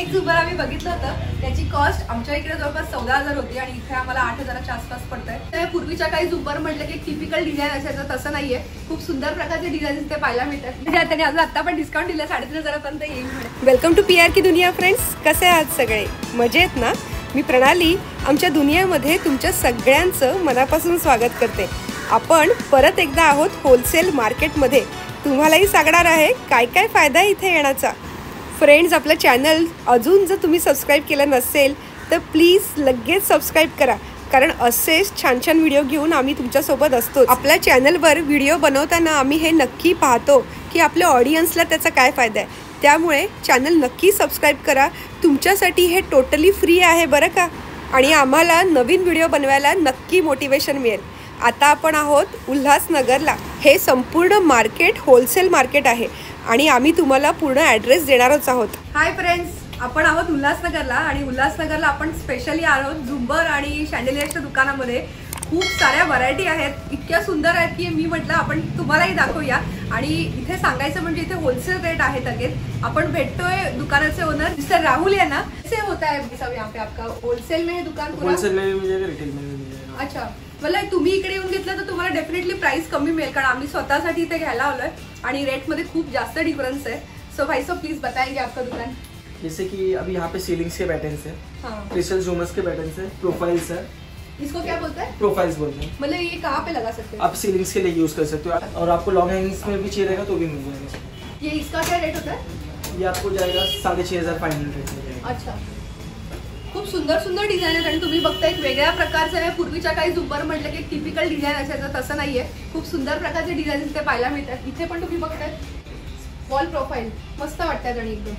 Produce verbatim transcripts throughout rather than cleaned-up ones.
एक झुंबर आम्ही बघितलं होतं, त्याची कॉस्ट आमच्या इकडे जवळपास चौदा हजार होती आणि इथे आम्हाला आठ हजाराच्या आसपास पडतंय. तर पूर्वीच्या काही झुंबर म्हटलं की टिपिकल डिझाईन असायचं, तसं नाहीये. खूप सुंदर प्रकारचे डिझाईन इथे पाहायला मिळतात. त्याने अजून आता पण डिस्काउंट दिलं, साडेतीन हजारापर्यंत येईल. वेलकम टू पी आर की दुनिया फ्रेंड्स. कसे आहात सगळे? मजेत ना? मी प्रणाली आमच्या दुनियामध्ये तुमच्या सगळ्यांचं मनापासून स्वागत करते. आपण परत एकदा आहोत होलसेल मार्केटमध्ये. तुम्हालाही सांगणार आहे काय काय फायदा इथे येण्याचा. फ्रेंड्स, आपलं चॅनल अजून जर तुम्ही सबस्क्राईब केलं नसेल तर प्लीज लगेच सबस्क्राईब करा, कारण असेच छान छान व्हिडिओ घेऊन आम्ही तुमच्यासोबत असतो. आपल्या चॅनलवर व्हिडिओ बनवताना आम्ही हे नक्की पाहतो की आपल्या ऑडियन्सला त्याचा काय फायदा आहे. त्यामुळे चॅनल नक्की सबस्क्राईब करा. तुमच्यासाठी हे टोटली फ्री आहे बरं का. आणि आम्हाला नवीन व्हिडिओ बनवायला नक्की मोटिवेशन मिळेल. आता आपण आहोत उल्हासनगरला. हे संपूर्ण मार्केट होलसेल मार्केट आहे आणि आम्ही तुम्हाला पूर्ण ॲड्रेस देणारच आहोत. हाय फ्रेंड्स, आपण आहोत उल्हासनगरला आणि उल्हासनगरला आपण स्पेशली आहोत झुंबर आणि शँडलियरच्या दुकानामध्ये. खूप साऱ्या व्हरायटी आहेत, इतक्या सुंदर आहेत की मी म्हटलं आपण तुम्हालाही दाखवूया. आणि इथे सांगायचं म्हणजे इथे होलसेल रेट आहेत. अगेन आपण भेटतोय दुकानाचे ओनर मिस्टर राहुल यांना. कैसे होता है सब यहाँ पे आपका? होलसेल में है दुकान पूरा? होलसेल में भी मिल जाएगा, रिटेल में भी मिल जाएगा. अच्छा, मतलब तुम्ही इकडे येऊन घेतलं तर तुम्हाला डेफिनेटली प्राइस कमी मिळेल, कारण आम्ही स्वतःसाठी इथे घ्यायला आलोय आणि रेट मध्ये खूप जास्त डिफरन्स आहे. सो भाई साहब प्लीज बताएंगे आपका दुकान. जैसे कि अभी यहाँ पे सीलिंग्स के पैटर्न्स है, हाँ, क्रिस्टल झूमर्स के पैटर्न्स है, प्रोफाइल्स है. इसको क्या बोलते हैं? प्रोफाइल्स बोलते हैं. मतलब ये कहाँ पे लगा सकते हैं? आप सीलिंग्स के लिए यूज कर सकते हो और आपको लॉन्ग हैंगिंग्स में भी चाहिए रहेगा तो भी मिल जाएगा. ये इसका क्या रेट होता है? ये आपको जाएगा साढ़े छः हजार फाइव हंड्रेड. अच्छा, खूप सुंदर सुंदर डिझाईन आहेत आणि तुम्ही बघता एक वेगळ्या प्रकारचं आहे. पूर्वीच्या काही झुंबर म्हटलं की टिपिकल डिझाईन असायचं, तसं नाहीये. खूप सुंदर प्रकारचे डिझाईन इथे पाहायला मिळतात. इथे पण तुम्ही बघताय वॉल प्रोफाईल मस्त वाटतात आणि एकदम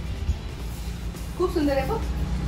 खूप सुंदर आहे. बघ,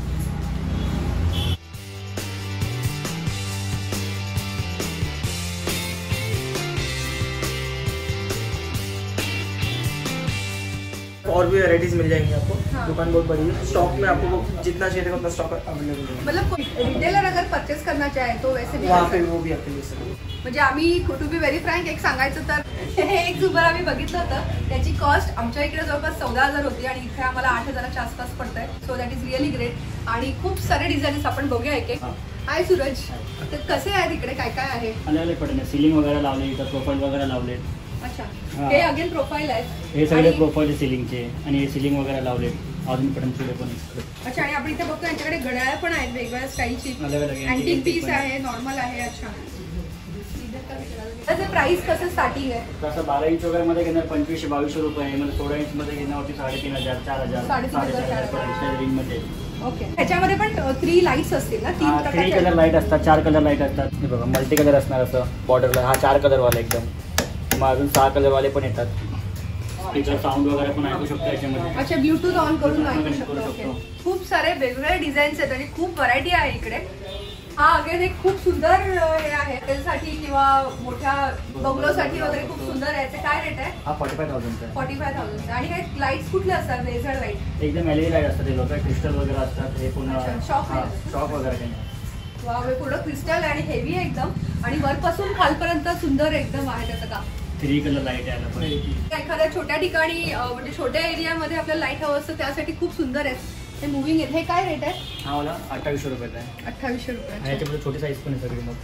और भी वैरायटीज मिल जाएंगी आपको. हाँ. दुकान बहुत बड़ी है. स्टॉक में आपको जितना चाहिए उतना स्टॉक अवेलेबल है. मतलब रिटेलर अगर परचेस करना चाहे तो वैसे भी वहाँ पे वो भी आपके लिए सर. म्हणजे आम्ही टू बी व्हेरी फ्रँक एक सांगायचं तर हे एक झुंबर आम्ही बघितलं होतं, त्याची कॉस्ट आमच्या इकडे जवळपास चौदा हजार होती आणि इथे आम्हाला आठ हजाराच्या आसपास पडतंय. So that is really great. आणि खूप सारे डिझाईन्स आपण बघूया एक एक. हाय सूरज, तर कसे आहेत इकडे, काय काय आहे? अलग अलग पडणे, सीलिंग वगैरे लावले, इथं प्रोफाईल वगैरे लावले. अच्छा, हे अगेन प्रोफाईल आहेत. हे सगळे प्रोफाईल सीलिंगचे आणि हे सीलिंग वगैरे लावले. अजून पडण पुढे पण. अच्छा, आणि आपण इथे बघतो यांच्याकडे घड्याळ पण आहेत वेगवेगळ्या स्टाईलची. अँटिक पीस आहे, नॉर्मल आहे. अच्छा, त्याचे प्राइस कसं स्टार्टिंग आहे? तसं बारा इंच वगैरे मध्ये घेणार पंचवीसशे बावीसशे रुपये, म्हणजे सोळा इंच मध्ये घेण्यावरती साडेतीन हजार चार हजार साडेचार हजार रेंज मध्ये. ओके, त्याच्यामध्ये पण थ्री लाईट्स असतील ना? तीन थ्री कलर लाईट असतात, चार कलर लाईट असतात. हे बघा मल्टी कलर असणार असं बॉर्डरला. हा चार कलर वाला एकदम. मग अजून सहा कलर वाले पण येतात. स्पीकर साऊंड वगैरे पण ऐकू शकतो याच्यामध्ये. अच्छा, ब्लूटूथ ऑन करून ऐकू शकतो. खूप सारे वेगवेगळे डिझाईन्स आहेत आणि खूप व्हरायटी आहे इकडे. हा अगेन एक खूप सुंदर हे आहे त्यासाठी किंवा मोठ्या बंगलोसाठी वगैरे खूप सुंदर आहे. याचे काय रेट आहे? हा forty five thousand forty five thousand. आणि हे लाईट्स कुठले असतात? लेझर लाईट एकदम एलईडी लाईट असतात. हे लोक क्रिस्टल वगैरे असतात. हे पुन्हा शॉप शॉप वगैरे काही. वा, हे पूर्ण क्रिस्टल आणि हेवी आहे एकदम आणि वरपासून खालपर्यंत सुंदर एकदम आहे त्याचं काम. थ्री कलर लाईट आहे. एखाद्या छोट्या ठिकाणी म्हणजे छोट्या एरियामध्ये आपल्याला लाईट हवं असतं त्यासाठी खूप सुंदर आहे. हे मुव्हिंग आहे. हे काय रेट आहे? हा मला अठ्ठावीसशे रुपये आहे. अठ्ठावीसशे रुपये. याच्यामध्ये छोटी साईज पण आहे सगळी. मग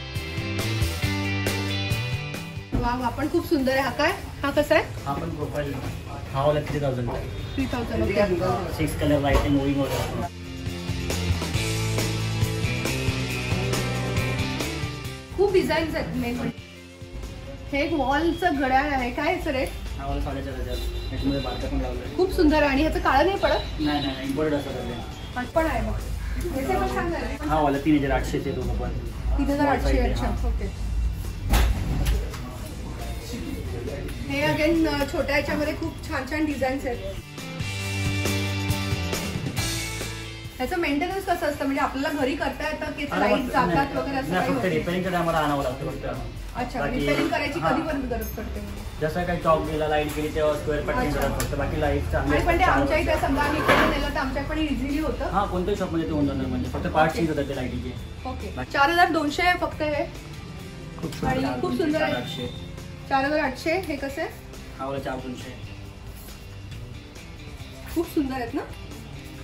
वा वा, पण खूप सुंदर आहे. हा काय, हा कसा आहे? हा पण प्रोफाईल. हा वाला थ्री थाउजंड आहे. Three thousand okay. Six colour light आहे, मुव्हिंग वगैरे. खूप डिझाईन्स आहेत. मेन म्हणजे हे एक वॉलचं घड्याळ आहे. काय सर रेट? हा वाला साडेचार हजार. याच्यामध्ये बारका पण लावलं. खूप सुंदर आहे आणि ह्याचं काळं नाही पडत? नाही नाही, इम्पोर्टेड असं पण आहे. मग ह्याचे पण छान झाले. हा वाला तीन हजार आठशेचे दोघं पण. तीन हजार आठशे. अच्छा, ओके. हे अगेन छोट्या ह्याच्यामध्ये खूप छान छान डिझाईन्स आहेत. ह्याचं मेंटेनन्स कसं असतं? म्हणजे आपल्याला घरी करता येतं की लाईट जातात वगैरे असं काही? फक्त रिपेअरिंग आम्हाला आणावं लागतं फक्त. अच्छा, रिपेअरिंग करायची कधी पण गरज पडते? जसं काही चॉक गेला, लाईट गेली तेव्हा स्क्वेअर पॅटर्न करत फक्त. बाकी लाईट चांगली. पण ते आमच्या इथे समजा आम्ही इकडे नेलं तर आमच्या पण इझिली होतं. हा, कोणत्याही शॉपमध्ये ते होऊन जाणार. म्हणजे फक्त पार्ट चेंज होतात ते लाईटीचे. ओके. चार हजार दोनशे आहे फक्त हे. खूप आणि खूप सुंदर आहे. चार हजार आठशे. हे कसं आहे? हा वाला चार दोनशे. खूप सुंदर आहेत ना?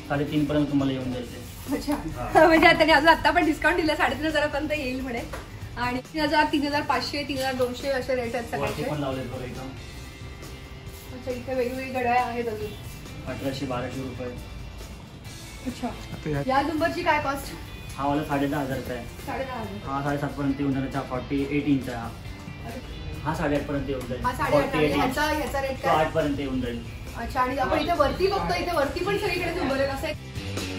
साडेतीन पर्यंत तुम्हाला येऊन जाईल ते. अच्छा म्हणजे त्यांनी अजून आता पण डिस्काउंट दिलं, साडेतीन हजारापर्यंत येईल म्हणे. आणि तीन हजार तीन हजार पाचशे तीन हजार दोनशे असे रेट आहेत वरती सगळ्याचे. पण लावलेत बघा इथं. अच्छा इथे वेगवेगळी घड्याळ आहेत अजून. अठराशे बाराशे रुपये. अच्छा या झुंबरची काय कॉस्ट? हा वाला साडे दहा हजारचा आहे. साडे दहा हजार. हा साडेसात पर्यंत येऊन जाईल. फॉर्टी एट इंच आहे हा. हा साडेआठ पर्यंत येऊन जाईल. हा साडेआठ फोर्टी एट इंच ह्याचा ह्याचा रेट तो काय? आठ पर्यंत येऊन जाईल. अच्छा आणि आपण इथे वरती बघतो, इथे वरती पण सगळीकडे झुंबर आहेत असं आहे.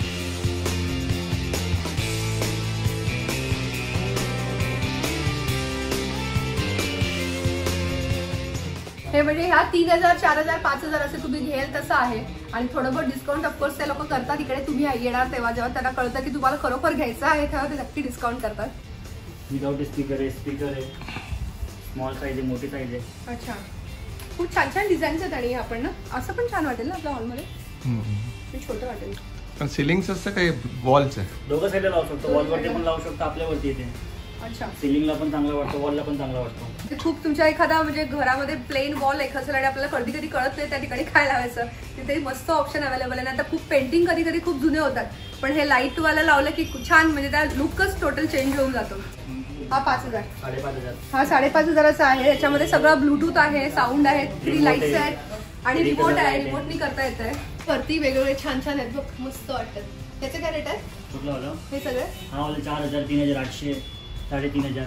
हे म्हणजे ह्या तीन हजार चार हजार पाच हजार असे तुम्ही घ्याल तसं आहे. आणि थोडं बहुत डिस्काउंट ऑफकोर्स ते लोक करतात. इकडे तुम्ही येणार तेव्हा जेव्हा त्यांना कळतं की तुम्हाला खरोखर घ्यायचं आहे तेव्हा ते नक्की डिस्काउंट करतात. विदाउट स्पीकर आहे, स्पीकर आहे, स्मॉल साईज आहे, मोठी साईज आहे. अच्छा खूप छान छान डिझाईन्स आहेत. आणि आपण ना असं पण छान वाटेल ना आपल्या हॉलमध्ये, छोटं वाटेल. पण सिलिंग्स असतं काही वॉल्स आहे? दोघं साईडला लावू शकतो. वॉलवरती पण लावू शकतो, आपल्यावरती येते. अच्छा सिलिंगला पण चांगला वाटतो, वॉलला पण चांगला वाटतो. खूप तुमच्या एखादा म्हणजे घरामध्ये प्लेन वॉल एक असेल आणि आपल्याला कधी कधी कळत नाही त्या ठिकाणी काय लावायचं, तिथे मस्त ऑप्शन अवेलेबल आहे. आता खूप पेंटिंग कधी कधी खूप जुने होतात, पण हे लाईट वाला लावलं की छान म्हणजे त्या लुकच टोटल चेंज होऊन जातो. हा पाच हजार साडेपाच हजार हा साडेपाच हजाराचा आहे. याच्यामध्ये सगळं ब्लूटूथ आहे, साऊंड आहे, थ्री लाईट्स आहेत आणि रिमोट आहे. रिमोटनी करता येत आहे. वरती वेगवेगळे छान छान आहेत बघ, मस्त वाटतात. त्याचे काय रेट आहे? कुठलं वाला? हे सगळे हा वाला चार हजार तीन हजार आठशे साडेतीन हजार.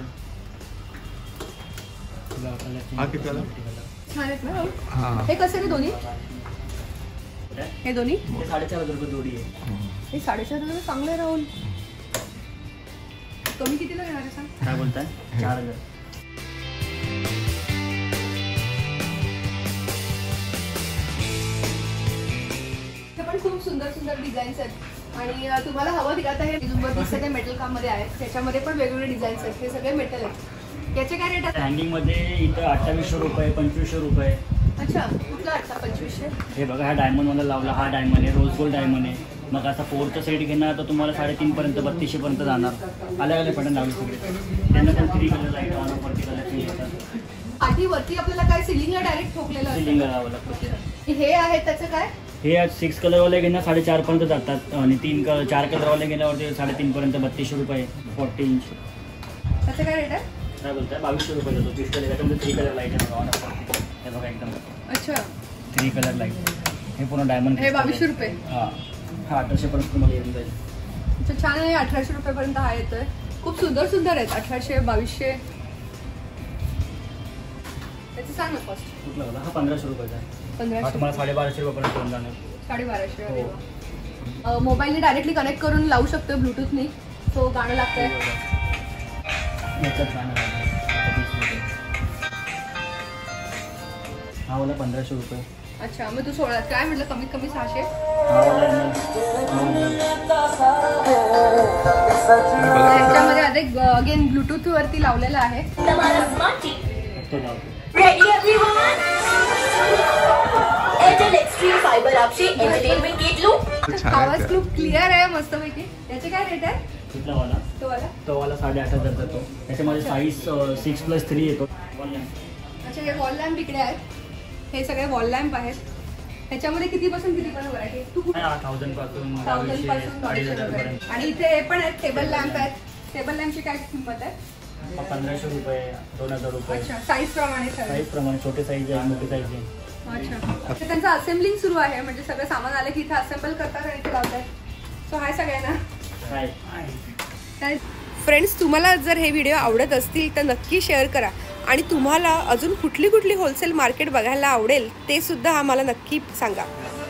हा कितीला? छान आहेत ना. हा हे कसे रे दोन्ही? हे दोन्ही हे साडेचार हजार रुपये जोडी आहे. हे साडेचार हजार चांगले राहुल. कमी कितीला घेणार आहे सांग? काय बोलताय? चार हजार. हे पण खूप सुंदर सुंदर डिझाईन्स आहेत. आणि तुम्हाला हवं तिला आता हे झुंबर दिसतं ते मेटल काम मध्ये आहेत. त्याच्यामध्ये पण वेगवेगळे डिझाईन्स आहेत. हे सगळे मेटल आहेत. याचे काय रेट आहेत? हँगिंग मध्ये इथं अठ्ठावीसशे रुपये, पंचवीसशे रुपये. अच्छा कुठला अच्छा पंचवीसशे? हे बघा हा डायमंड मला लावला. हा डायमंड आहे, रोज गोल्ड डायमंड आहे. मग आता फोरचं सेट घेणार तर तुम्हाला साडेतीन पर्यंत बत्तीसशे पर्यंत जाणार. अलग अलग पॅटर्न लावले सगळे. त्यांना पण थ्री कलर लाईट ऑन वरती कलर येतात. आधी वरती आपल्याला काय सिलिंगला डायरेक्ट ठोकलेलं सिलिंग असतं. लावावं लागतं. हे आहे त्याचं काय? हे सिक्स कलरवाले घेणार साडेचार पर्यंत जातात आणि तीन कलर चार कलरवाले गेल्यावरती साडेतीन पर्यंत बत्तीसशे रुपये फोर्टी इंच. त्याचं काय रेट आहे? काय बोलताय? बावीसशे रुपये जातो. तीस कलर त्याच्यामध्ये थ्री कलर लाईट आहे ऑन हे बघा एकदम अच्छा थ्री कलर लाईट. हे पूर्ण डायमंड. हे बावीसशे रुपये. हां हा अठराशे पर्यंत तुम्हाला येऊन जाईल. अच्छा छान आहे. अठराशे रुपयापर्यंत हा येतोय. खूप सुंदर सुंदर आहेत. अठराशे बावीसशे. त्याचं सांग ना कॉस्ट. कुठला होता? हा पंधराशे रुपयाचा आहे. हा पंधराशे तुम्हाला साडेबाराशे रुपयापर्यंत येऊन जाणार. साडेबाराशे. अरे हो. वा. मोबाईलने डायरेक्टली कनेक्ट करून लावू शकतो ब्लूटूथनी. सो गाणं लागतंय. याच्यात गाणं लागलं. हा वाला पंधराशे रुपये. अच्छा मग तू सोळा काय म्हटलं कमीत कमी सहाशे? हा वाला त्याच्यामध्ये अधिक अगेन ब्लूटूथ वरती लावलेलं आहे. तो लावतो. Ready everyone? Airtel Extreme Fiber आपशी एंटरटेनमेंट घेतलो. आवाज खूप क्लिअर आहे मस्तपैकी. त्याचे काय रेट आहे? कुठला वाला? तो वाला तो वाला साडेआठ हजार जातो. त्याच्यामध्ये साईज सिक्स प्लस थ्री येतो. अच्छा हे वॉल लॅम्प इकडे आहेत. हे सगळे वॉल लॅम्प आहेत. ह्याच्यामध्ये कितीपासून किती पण व्हरायटी आहे? तू थाउजंड पासून थाउजंड बावीसशे पासून अडीच बावीसशे हजार रुपये. पर्यंत. आणि इथे हे पण आहेत टेबल लॅम्प आहेत. टेबल लॅम्पची काय किंमत आहे? पंधराशे रुपये दोन हजार रुपये. अच्छा साईज प्रमाणे सगळे. साईज प्रमाणे छोटे साईज आहे मोठी साईज आहे. अच्छा तर त्यांचं असेंबलिंग सुरू आहे. म्हणजे सगळं सामान आलं की इथे असेंबल करतात आणि इथे लावतात. सो हाय सगळ्यांना. काय फ्रेंड्स तुम्हाला जर हे व्हिडिओ आवडत असतील तर नक्की शेअर करा. आणि तुम्हाला अजून कुठली कुठली होलसेल मार्केट बघायला आवडेल ते सुद्धा आम्हाला नक्की सांगा.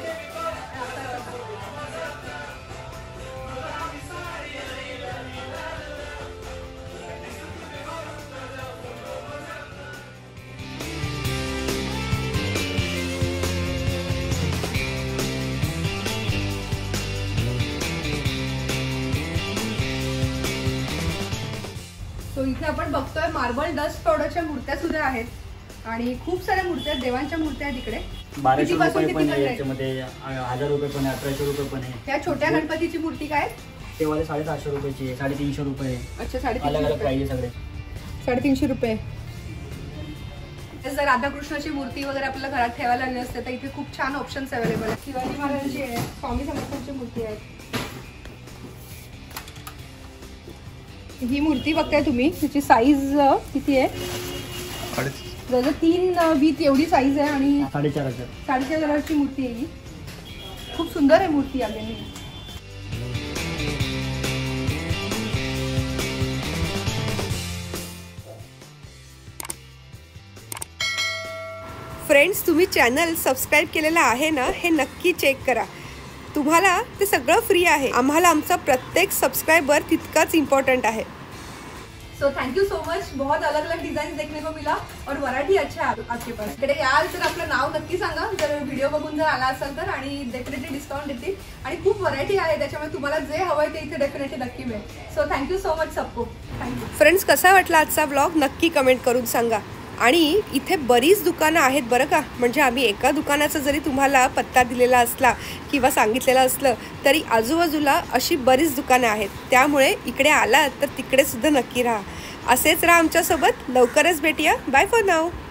सो इथे आपण बघतोय मार्बल डस्ट पावडरच्या मूर्त्या सुद्धा आहेत. आणि खूप साऱ्या मूर्त्या आहेत, देवांच्या मूर्त्या आहेत इकडे. बाराशे कितीपासून रुपये पण किती आहे पर्यंत? याच्यामध्ये, हजार रुपये पण आहे, अठराशे रुपये पण आहे. या छोट्या गणपतीची मूर्ती काय? ते वाले साडेसहाशे रुपयाची आहे, साडेतीनशे रुपये आहे. अच्छा अलग साडेतीनशे अलग रुपये. प्राइस सगळे. साडेतीनशे रुपये. जर राधाकृष्णाची मूर्ती वगैरे आपल्याला घरात ठेवायला लागली असते तर इथे खूप छान ऑप्शन्स अवेलेबल आहेत. शिवाजी महाराजांची आहे, स्वामी समर्थांची मूर्ती आहे. ही मूर्ती बघताय तुम्ही, तिची साईज किती आहे? जवळ तीन वीत एवढी साईज आहे आणि साडेचार हजार साडेचार हजाराची मूर्ती आहे ही. खूप सुंदर आहे मूर्ती आलेली. फ्रेंड्स, तुम्ही चॅनल सबस्क्राईब केलेला आहे ना, हे नक्की चेक करा. तुम्हाला ते सगळं फ्री आहे. आम्हाला आमचा प्रत्येक सबस्क्राइबर तितकाच इम्पॉर्टंट आहे. So thank you so much. बहुत अलग अलग डिजाइन देखने को मिला और वैरायटी अच्छा है आपके पास. इकडे याल तर आपलं नाव नक्की सांगा जर व्हिडिओ बघून जर आला असेल तर, आणि डेफिनेटली डिस्काउंट देतील. आणि खूप व्हरायटी आहे त्याच्यामुळे तुम्हाला जे हवंय ते इथे डेफिनेटली नक्की मिळेल. सो थँक्यू सो मच सबको. Thank you friends. कसा वाटला आजचा ब्लॉग नक्की कमेंट करून सांगा. आणि इथे बरीच दुकानं आहेत बरं का. म्हणजे आम्ही एका दुकानाचा जरी तुम्हाला पत्ता दिलेला असला किंवा सांगितलेला असलं तरी आजूबाजूला अशी बरीच दुकानं आहेत. त्यामुळे इकडे आलात तर तिकडे सुद्धा नक्की राहा. असेच राहा आमच्यासोबत. लवकरच भेटूया. Bye for now.